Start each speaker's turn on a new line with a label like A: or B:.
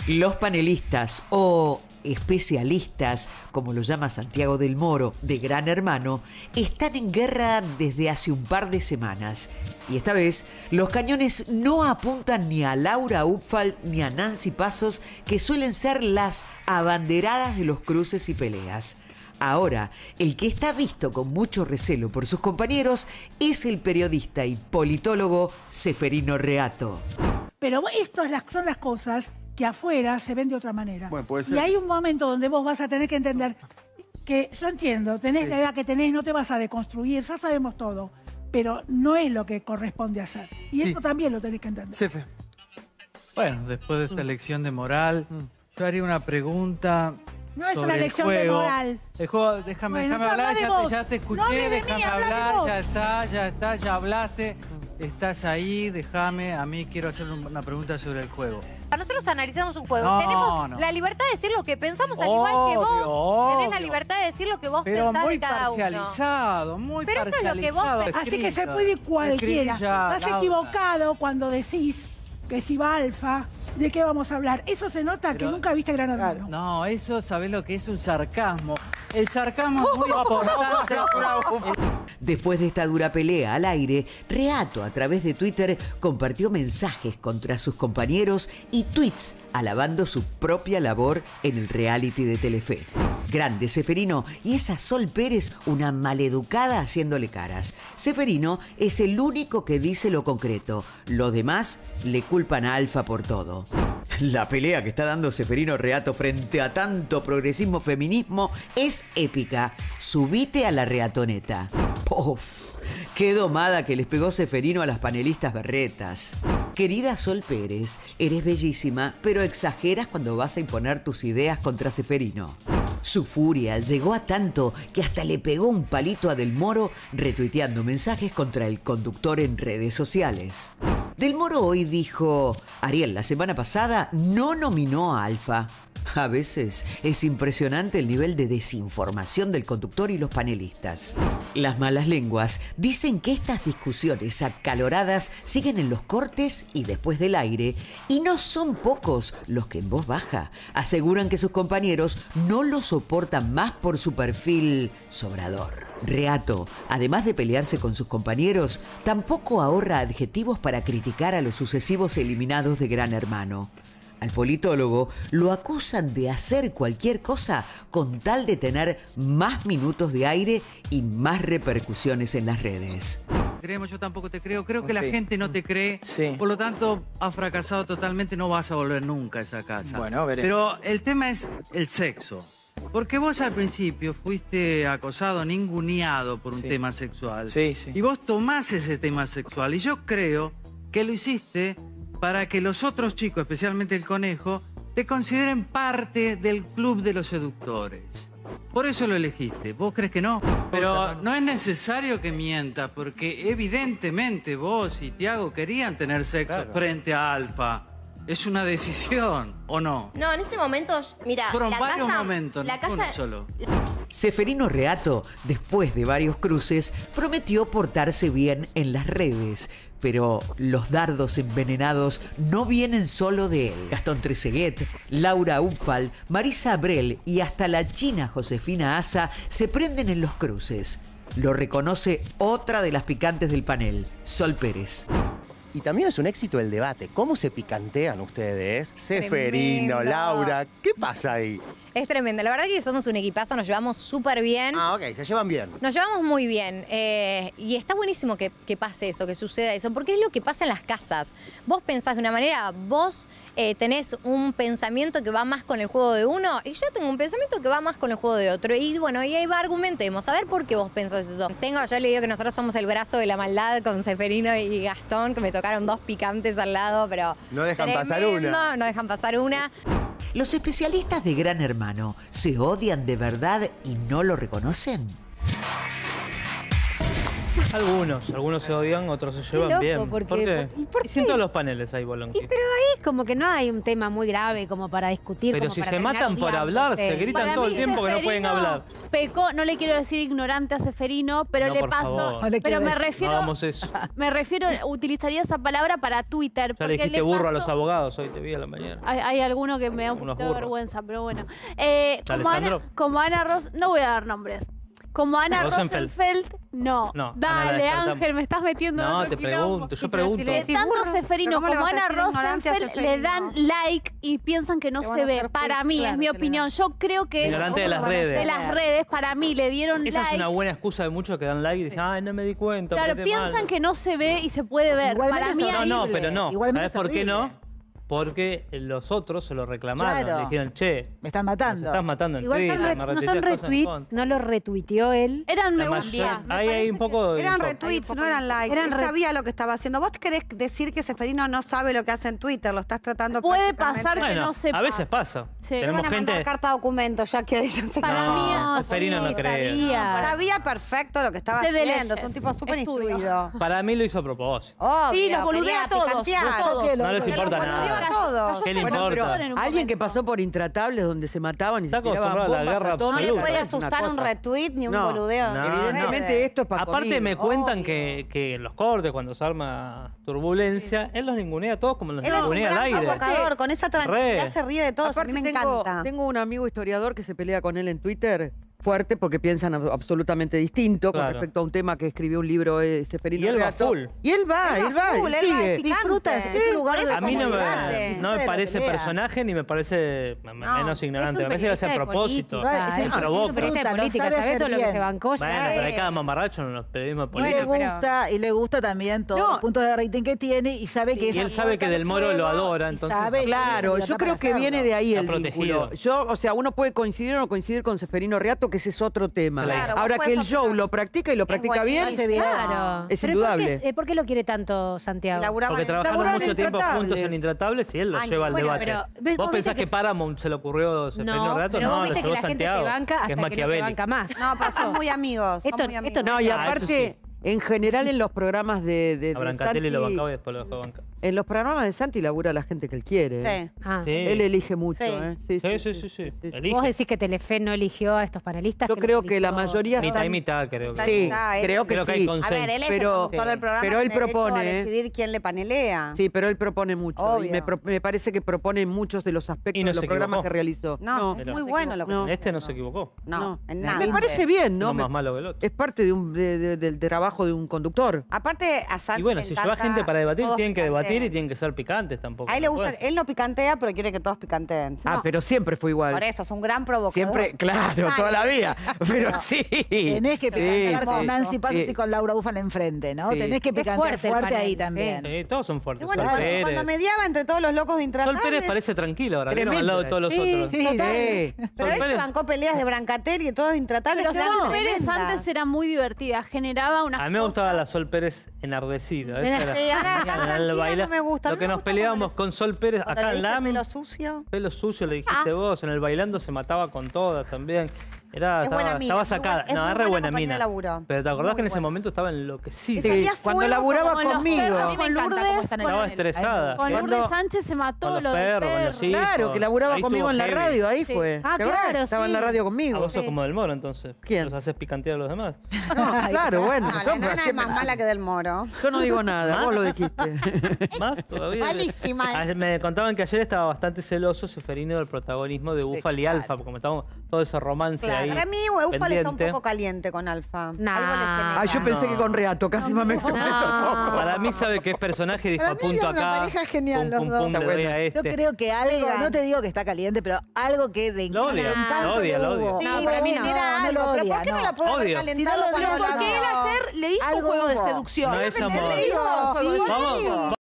A: Los panelistas o especialistas, como lo llama Santiago del Moro, de Gran Hermano, están en guerra desde hace un par de semanas. Y esta vez, los cañones no apuntan ni a Laura Upfal ni a Nancy Pasos, que suelen ser las abanderadas de los cruces y peleas. Ahora, el que está visto con mucho recelo por sus compañeros es el periodista y politólogo Ceferino Reato.
B: Pero estas son las cosas que afuera se ven de otra manera.
C: Bueno, puede ser.
B: Y hay un momento donde vos vas a tener que entender que, yo entiendo, tenés la edad que tenés, no te vas a deconstruir, ya sabemos todo, pero no es lo que corresponde hacer. Y eso también lo tenés que entender.
C: Cefe.
D: Bueno, después de esta lección de moral, yo haría una pregunta.
B: No es una lección de moral.
D: El juego, déjame hablar, ya te escuché, déjame hablar, ya hablaste, estás ahí, déjame, a mí quiero hacer una pregunta sobre el juego.
E: Nosotros analizamos un juego,
D: No,
E: tenemos la libertad de decir lo que pensamos, al igual que vos tenés la libertad de decir lo que vos pensás de cada uno.
D: Pero muy parcializado, muy
E: Pero eso es lo que vos
D: parcializado.
B: Así que se puede ir cualquiera. Estás equivocado cuando decís que si va Alfa, ¿de qué vamos a hablar? Eso se nota que nunca viste Gran Hermano.
D: No, eso, ¿sabés lo que es? Un sarcasmo. El sarcasmo es muy importante.
A: Después de esta dura pelea al aire, Reato a través de Twitter compartió mensajes contra sus compañeros y tweets alabando su propia labor en el reality de Telefe. Grande Ceferino y esa Sol Pérez, una maleducada haciéndole caras. Ceferino es el único que dice lo concreto. Los demás le culpan a Alfa por todo. La pelea que está dando Ceferino Reato frente a tanto progresismo feminismo es épica. Subite a la reatoneta. ¡Puf! ¡Qué domada que les pegó Ceferino a las panelistas berretas! Querida Sol Pérez, eres bellísima, pero exageras cuando vas a imponer tus ideas contra Ceferino. Su furia llegó a tanto que hasta le pegó un palito a Del Moro retuiteando mensajes contra el conductor en redes sociales. Del Moro hoy dijo: Ariel la semana pasada no nominó a Alfa. A veces es impresionante el nivel de desinformación del conductor y los panelistas. Las malas lenguas dicen que estas discusiones acaloradas siguen en los cortes y después del aire, y no son pocos los que en voz baja aseguran que sus compañeros no lo soportan más por su perfil sobrador. Reato, además de pelearse con sus compañeros, tampoco ahorra adjetivos para criticar a los sucesivos eliminados de Gran Hermano. Al politólogo lo acusan de hacer cualquier cosa con tal de tener más minutos de aire y más repercusiones en las redes.
D: Creemos, yo tampoco te creo. Creo que la gente no te cree. Sí. Por lo tanto, has fracasado totalmente. No vas a volver nunca a esa casa.
C: Bueno, veré.
D: Pero el tema es el sexo. Porque vos al principio fuiste acosado, ninguneado por un tema sexual.
C: Sí, sí.
D: Y vos tomás ese tema sexual. Y yo creo que lo hiciste para que los otros chicos, especialmente el conejo, te consideren parte del club de los seductores. Por eso lo elegiste. ¿Vos crees que no? Pero no es necesario que mientas, porque evidentemente vos y Tiago querían tener sexo frente a Alfa. Es una decisión, ¿o no?
E: No, en ese momento, mira,
D: fueron varios momentos, no fue uno solo.
A: Ceferino Reato, después de varios cruces, prometió portarse bien en las redes. Pero los dardos envenenados no vienen solo de él. Gastón Trezeguet, Laura Upfal, Marisa Abrel y hasta la china Josefina Asa se prenden en los cruces. Lo reconoce otra de las picantes del panel, Sol Pérez.
F: Y también es un éxito el debate. ¿Cómo se picantean ustedes? Ceferino, Laura, ¿qué pasa ahí?
E: Es tremendo. La verdad que somos un equipazo, nos llevamos súper bien.
F: Ah, ok, se llevan bien.
E: Nos llevamos muy bien. Y está buenísimo que pase eso, que suceda eso, porque es lo que pasa en las casas. Vos pensás de una manera, vos tenés un pensamiento que va más con el juego de uno, y yo tengo un pensamiento que va más con el juego de otro. Y bueno, y ahí va, argumentemos, a ver por qué vos pensás eso. Yo le digo que nosotros somos el brazo de la maldad con Ceferino y Gastón, que me tocaron dos picantes al lado, pero
F: no dejan pasar una.
E: No dejan pasar una.
A: ¿Los especialistas de Gran Hermano se odian de verdad y no lo reconocen?
C: Algunos se odian, otros se llevan
G: loco,
C: bien.
G: porque-
C: ¿Por qué?
G: ¿y por
C: Y si en
G: qué?
C: todos los paneles hay bolonqui.
G: Pero ahí como que no hay un tema muy grave como para discutir.
C: Pero
G: como
C: si
G: para
C: se
G: terminar
C: matan por hablar, se
G: odiándose.
C: gritan
H: Para
C: todo el
H: mí,
C: tiempo que no pueden
H: Seferino
C: hablar.
H: Pecó, no le quiero decir ignorante a Seferino, pero
C: No,
H: le
C: por
H: paso.
C: favor. No
I: le
H: Pero
I: quiero
H: me
I: decir.
H: refiero.
C: No hagamos eso.
H: Me refiero, utilizaría esa palabra para Twitter.
C: Ya
H: porque
C: le dijiste burro a los
H: pasó-
C: abogados, hoy te vi a la mañana.
H: Hay alguno que me da un
C: Unos
H: poquito de
C: burros.
H: vergüenza, pero bueno.
C: ¿Alejandro?
H: Como Ana Ros, no voy a dar nombres. Como Ana
C: Rosenfeld.
H: Rosenfeld, no.
C: No, Ana la
H: Dale,
C: descartamos.
H: Ángel, me estás metiendo en
C: No,
H: otro
C: te
H: quilombo.
C: pregunto, yo
G: Sí, pero si
C: pregunto.
G: le decís
H: Tanto
G: burro,
H: Seferino
J: ¿pero cómo le
H: como
J: vas a
H: Ana
J: decir ignorante a
H: Rosenfeld le
J: Seferino?
H: dan like y piensan que no
J: Te van
H: se
J: a
H: ve.
J: hacer
H: Para
J: juicio.
H: mí,
G: Claro,
H: es mi
G: que le
H: opinión.
G: dan.
H: Yo creo que
C: Ignorante de las redes.
H: de las redes, para mí, le dieron
C: Esa
H: like.
C: es una buena excusa de muchos que dan like y dicen, ay, no me di cuenta.
H: Claro,
C: apreté
H: piensan
C: mal".
H: que no se ve y se puede ver.
I: Igualmente
H: Para
I: es
H: mí
C: No,
H: ahí-
C: no,
I: horrible.
C: pero no.
I: Igualmente
C: ¿Sabes
I: es
C: por qué
I: horrible.
C: no? Porque los otros se lo reclamaron.
I: Claro.
C: Le dijeron, che,
I: Me están
C: nos
I: matando.
C: estás matando en
G: Igual
C: Twitter, me
G: no son
C: retuiteas cosas en
G: retweets,
C: contra".
G: no lo retuiteó él.
H: eran me
C: La
H: gusta.
C: mayoría-
H: Me
C: Ahí hay
H: parece
C: un poco de...
J: Eran
C: de-
J: retweets, no eran likes.
G: Eran
J: Él sabía lo que estaba haciendo. ¿Vos querés decir que Seferino no sabe lo que hace en Twitter? Lo estás tratando
H: Puede
J: prácticamente-
H: pasar que
C: Bueno,
H: no sepa.
C: a veces pasa.
H: Sí.
J: Le van
C: Tenemos
J: a mandar
C: gente...
J: carta documento, ya que ella se
H: Para
C: No,
H: mí,
C: Seferino no
G: sí,
C: cree.
G: sabía.
J: sabía perfecto lo que estaba
H: Sé de
J: haciendo.
H: leyes.
J: Es un tipo súper
H: Estudio.
J: instruido.
C: Para mí lo hizo a propósito.
J: Obvio,
H: Sí, los boludea
J: quería
H: a todos,
J: picantear.
H: a todos.
C: No les
J: Se los
C: importa
J: boludeaba
C: nada.
J: a todos.
C: ¿Qué le
B: Bueno, pero
C: importa?
H: en un
B: alguien que
H: momento.
B: pasó por intratables donde se mataban y
C: Está
B: se tiraban
C: acostumbrado a la
B: bombas
C: guerra
B: atómicas,
J: No le
C: absoluta.
J: puede
B: es una
J: asustar un
B: cosa.
J: retweet ni un
B: No,
J: boludeo.
C: no,
B: Evidentemente esto es para
C: Aparte me
J: comido,
C: cuentan
J: obvio.
C: que en los cortes, cuando se arma turbulencia, él los ningunea a todos como los
J: Él es un
C: ningunea al
J: gran
C: aire.
J: provocador, con esa tranquilidad
C: Re.
J: se ríe de todos.
B: Aparte
J: a mí me
B: tengo,
J: encanta.
B: tengo un amigo historiador que se pelea con él en Twitter fuerte porque piensan absolutamente distinto con
C: Claro.
B: respecto a un tema que escribió un libro Seferino
C: Y él va
B: Reato.
C: full.
B: Y él va, él va,
J: full,
B: él
J: él va,
B: sigue.
J: es picante.
I: Disfruta, es un lugar
J: Por
I: de
J: eso
C: A mí no
J: comodidad.
C: no me
I: de
C: parece
I: pelea.
C: personaje ni me parece menos ignorante.
G: Es un
C: Me parece que hace a
G: periodista de
C: propósito.
G: política,
I: Es
G: es un
C: provoca.
G: periodista de
I: Lo
G: política,
I: sabe
G: ¿sabés
I: hacer
G: todo lo que
I: bien.
G: se bancó?
C: Bueno,
G: Ya,
C: pero hay cada mamarracho en los periodismos
I: Y le
C: políticos.
I: gusta, y le gusta también todos
B: No.
I: los puntos de rating que tiene y sabe que
C: Y
I: es
C: él sabe que Del Moro lo adora,
I: y
C: entonces-
I: sabe que
B: Claro,
I: tiene
B: yo creo
I: libertad
B: que
I: para
B: viene
I: hacerlo.
B: de ahí
C: Está
B: el vínculo.
C: protegido.
B: Yo, o sea, uno puede coincidir o no coincidir con Seferino Reato, que ese es otro tema.
C: Claro,
J: vos
B: Ahora que
J: puedes
B: el show
J: opinar.
B: lo practica y lo practica bien,
J: buenísimo.
I: Hace bien.
G: Claro.
B: Es
G: Pero
B: indudable.
G: ¿por qué lo quiere tanto Santiago?
J: Laburaba
C: Porque
J: en-
C: trabajaron
B: Laburan
C: mucho tiempo
B: Intratables.
C: juntos en Intratables y él lo
J: Ay,
C: lleva al
G: bueno,
C: debate.
G: pero, ¿ves?
C: ¿Vos
G: Vos
C: pensás
G: viste
C: que Paramount se le ocurrió Seferino
G: No,
C: Reato?
G: pero vos
C: No, lo
G: viste que
C: llevó
G: la gente te
C: Santiago,
G: banca
C: que
G: hasta
C: es
G: que no te
C: maquiavélico.
G: banca más.
J: No, pero son muy amigos. Son
G: Esto-
J: muy
G: esto
J: amigos.
B: no, y
C: Ah, eso
B: aparte, en general en los programas de
C: A Brancatelli lo
B: Santi,
C: bancaba y después lo dejó de bancar.
B: en los programas de Santi labura la gente que él quiere.
J: Sí.
G: Ah.
C: Sí.
B: Él elige mucho,
J: Sí.
B: ¿eh?
C: Sí. Elige.
G: ¿Vos decís que Telefe no eligió a estos panelistas?
B: Yo
G: que
B: creo
G: los
B: que la
G: eligió-
B: mayoría
C: Mitad y
B: están-
C: mitad, creo que.
B: Sí,
J: Está, él-
B: creo que
C: Creo que hay
B: sí.
C: consenso.
J: A ver, él es
B: Pero-
J: el conductor del programa.
B: pero él
J: tiene derecho
B: propone,
J: a
B: ¿eh?
J: decidir quién le panelea.
B: Sí, pero él propone mucho. Y
J: Obvio.
B: me parece que propone muchos de los aspectos
C: Y no
B: de los
C: se
B: programas
C: equivocó.
B: que realizó.
J: No,
C: pero-
J: es muy bueno lo que
B: No.
C: Este no se equivocó.
J: No, en
I: No.
J: nada.
B: Me parece bien, ¿no?
C: Uno más malo que el otro.
B: Es parte del trabajo de un conductor.
J: Aparte, a Santi
C: Y bueno,
J: le
C: si lleva
J: encanta
C: gente para debatir,
J: todos
C: tienen que debatir y
J: picanteen.
C: tienen que ser picantes tampoco.
J: A él le
C: no
J: gusta,
C: puede.
J: él no picantea, pero quiere que todos picanteen.
B: Ah, pero siempre fue igual.
J: Por eso, es un gran provocador.
B: Siempre, claro, toda la vida. Pero sí.
I: Tenés que picantear con
B: sí.
I: Nancy Pasos
B: Sí.
I: y con Laura Ufal enfrente, ¿no?
B: Sí.
I: Tenés que
G: Es
I: picantear
G: fuerte
I: fuerte,
G: el panel,
I: ahí
G: sí.
I: también.
C: Sí, todos son
J: Y
C: fuertes.
J: bueno,
C: Sol Pérez.
J: cuando mediaba entre todos los locos de
C: Sol
J: Intratables.
C: Pérez parece tranquilo ahora, ¿vieron?
B: Tremendo.
C: Al lado de todos los
I: Sí,
C: otros.
I: sí,
B: Sí.
J: Pero
C: Sol
J: él se
C: Pérez-
J: bancó peleas de Brancatelli y todos Intratables
H: Pero
J: que eran
H: Sol Pérez
J: tremendas.
H: antes era muy divertida, generaba una.
C: A mí me gustaba la Sol Pérez enardecida. Esa era-
J: Sí, ahora tan
C: en el
J: tranquila
C: baila-
J: no me gusta. A
C: Lo
J: mí
C: que
J: me
C: nos
J: gusta
C: peleábamos
J: cuando
C: con Sol Pérez
J: Cuando
C: acá
J: le
C: en
J: dice
C: LAM.
J: pelo sucio.
C: Pelo sucio le dijiste vos. En el bailando se mataba con todas también. Era,
J: Es buena mina,
C: estaba
J: es muy
C: sacada.
J: buena- es
C: no,
J: muy
C: es re
J: buena
C: buena
J: compañía
C: mina.
J: de laburo.
C: Pero ¿te acordás
J: Muy
C: que en ese
J: buena.
C: momento estaba enloquecida?
J: Sí, salía
B: cuando
J: fuego
B: laburaba
H: con los
B: conmigo.
H: perros,
J: A mí me
H: con
J: encanta cómo
H: Lourdes,
J: están en
C: Estaba
J: el-
C: estresada.
H: Con
B: Cuando-
H: Lourdes Sánchez se mató
C: Con los
H: lo del
C: perros, con los
H: perro.
C: hijos.
B: Claro, que laburaba
C: Ahí
B: conmigo
C: estuvo
B: en la
C: heavy.
B: radio, ahí
G: Sí.
B: fue.
G: Ah,
B: ¿Te acordás?
G: claro,
B: Estaba en
G: sí.
B: la radio
C: A
B: conmigo.
C: vos sos
G: Sí.
C: como Del Moro, entonces.
B: ¿Quién?
C: Los haces picantear a los demás.
B: No, claro, bueno.
J: No,
B: yo,
J: la nana es
B: siempre-
J: más mala que del Moro.
B: yo no digo nada,
C: ¿Más?
B: vos lo dijiste.
C: ¿Más todavía?
J: Malísima.
C: Me contaban que ayer estaba bastante celoso Seferino del protagonismo de Ufal y Alfa, porque como estábamos todo ese romance ahí.
J: Para mí, Ufal está un
C: pendiente.
J: poco caliente con Alfa.
G: Nah.
J: Algo le genera.
B: Ah, yo pensé
C: No.
B: que con Reato, casi me expresó un poco.
C: Para mí sabe que es personaje y dijo
J: Para mí
C: punto
J: es una
C: acá.
J: pareja genial
C: pum,
J: los
C: pum,
J: dos.
C: pum,
B: Está
C: le doy
B: buena.
C: a
I: Yo
C: este.
I: creo que algo,
J: Pegan.
I: no te digo que está caliente, pero algo que de
C: Lo odia,
I: encanto
C: lo odia,
I: le
C: lo odia.
I: hubo.
J: Sí,
G: No,
J: pero
G: para mí no.
J: genera
I: No, no
J: algo.
I: lo
J: ¿Pero
I: odia,
J: por qué no
I: no.
J: la puede haber
C: Odio.
J: calentado
I: Sí, no lo
J: cuando
I: odia.
J: la
H: Porque él
J: vio?
H: ayer le hizo
I: Algo
H: un juego de
I: hubo.
H: seducción.
C: No es
J: Pero
C: amor.
J: le hizo
H: Hizo un juego de
J: sí.
C: Vamos,